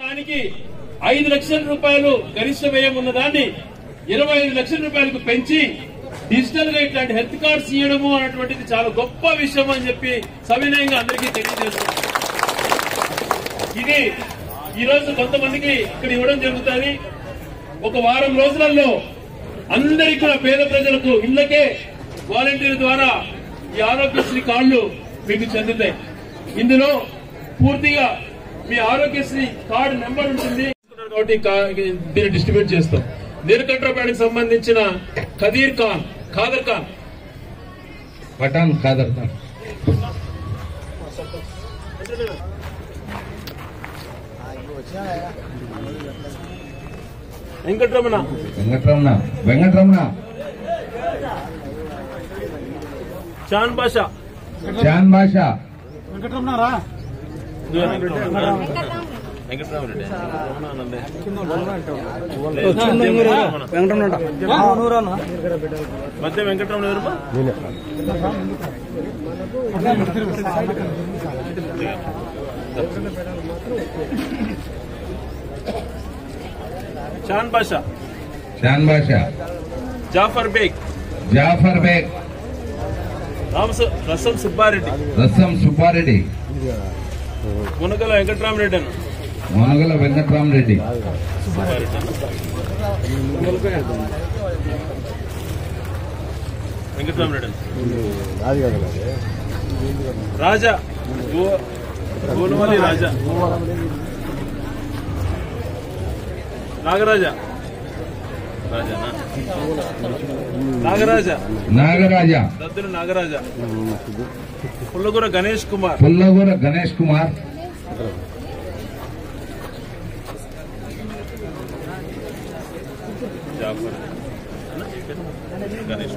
దానికి 5 లక్షల రూపాయలు గరిష్ట వ్యయం ఉన్న దాన్ని 25 లక్షల రూపాయలకు పెంచి డిజిటల్ గా ఇట్లాంటి హెల్త్ కార్డ్స్ ఇవ్వడము అన్నటువంటిది చాలా గొప్ప విషయం అని చెప్పి సవినయంగా అందరికీ తెలియజేస్తుంది. ఇది ఈ రోజు కొంతమందికి ఇక్కడ ఇవ్వడం జరుగుతుంది. ఒక వారం రోజులలో అందరికీ కూడా పేద ప్రజలకు ఇళ్లకే వాలంటీర్ ద్వారా ఈ ఆరోగ్యశ్రీ కార్డులు మీకు చెందుతాయి. ఇందులో పూర్తిగా మీ ఆరోగ్యశ్రీ కార్డు నెంబర్ ఉంటుంది కాబట్టి దీన్ని డిస్ట్రిబ్యూట్ చేస్తాం. నీలకంఠపేటకు సంబంధించిన ఖాదర్ ఖాన్ పఠాన్ ఖాదర్ ఖాన్ వెంకటరమణ చాన్ బాషా వెంకటరమణారా మధ్య వెంకటరమణ ఎవరు? చాన్ బాషా జాఫర్ బేగ్ రసం సుబ్బారెడ్డి మునగల వెంకటరామరెడ్డి అన్న రాజా గోలమల్లి నాగరాజా దద్దుల నాగరాజా పుల్లగూర గణేష్ కుమార్ జాఫర్ గణేష్